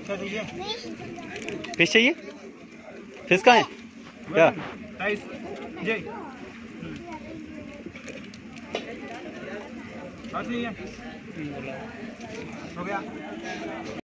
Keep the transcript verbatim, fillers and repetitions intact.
क्या चाहिए? फिश चाहिए? फिश कहाँ है? क्या? जी हो गया।